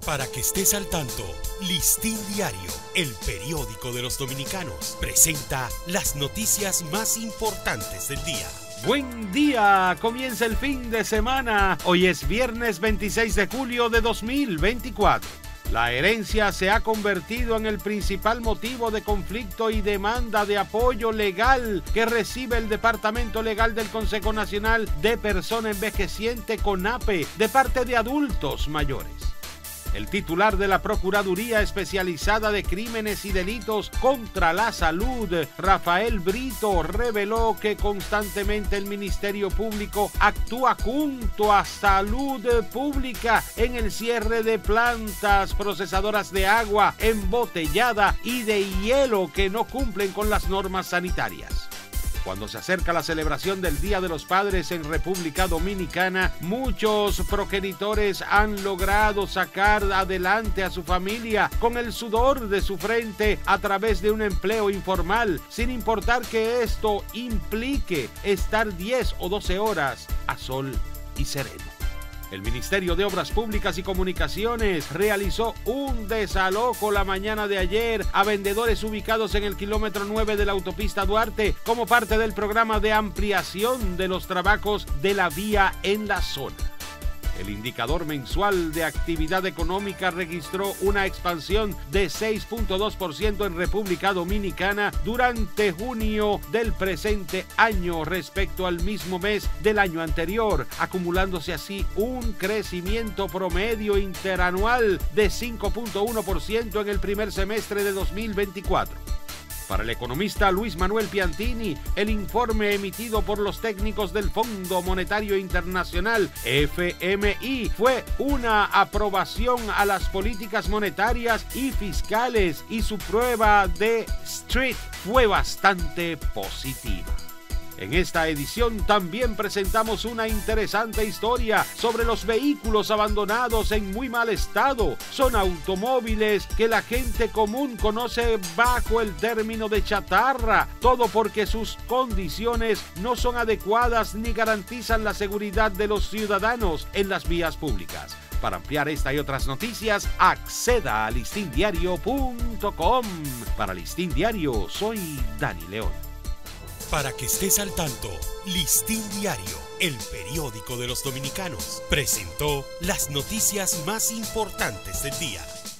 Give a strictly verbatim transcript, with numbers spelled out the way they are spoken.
Para que estés al tanto, Listín Diario, el periódico de los dominicanos, presenta las noticias más importantes del día. Buen día, comienza el fin de semana. Hoy es viernes veintiséis de julio de dos mil veinticuatro. La herencia se ha convertido en el principal motivo de conflicto y demanda de apoyo legal que recibe el Departamento Legal del Consejo Nacional de Persona Envejeciente CONAPE de parte de adultos mayores. El titular de la Procuraduría Especializada de Crímenes y Delitos contra la Salud, Rafael Brito, reveló que constantemente el Ministerio Público actúa junto a Salud Pública en el cierre de plantas procesadoras de agua embotellada y de hielo que no cumplen con las normas sanitarias. Cuando se acerca la celebración del Día de los Padres en República Dominicana, muchos progenitores han logrado sacar adelante a su familia con el sudor de su frente a través de un empleo informal, sin importar que esto implique estar diez o doce horas a sol y sereno. El Ministerio de Obras Públicas y Comunicaciones realizó un desalojo la mañana de ayer a vendedores ubicados en el kilómetro nueve de la autopista Duarte como parte del programa de ampliación de los trabajos de la vía en la zona. El indicador mensual de actividad económica registró una expansión de seis punto dos por ciento en República Dominicana durante junio del presente año respecto al mismo mes del año anterior, acumulándose así un crecimiento promedio interanual de cinco punto uno por ciento en el primer semestre de dos mil veinticuatro. Para el economista Luis Manuel Piantini, el informe emitido por los técnicos del Fondo Monetario Internacional, F M I, fue una aprobación a las políticas monetarias y fiscales y su prueba de Street fue bastante positiva. En esta edición también presentamos una interesante historia sobre los vehículos abandonados en muy mal estado. Son automóviles que la gente común conoce bajo el término de chatarra, todo porque sus condiciones no son adecuadas ni garantizan la seguridad de los ciudadanos en las vías públicas. Para ampliar esta y otras noticias, acceda a listín diario punto com. Para Listín Diario, soy Dani León. Para que estés al tanto, Listín Diario, el periódico de los dominicanos, presentó las noticias más importantes del día.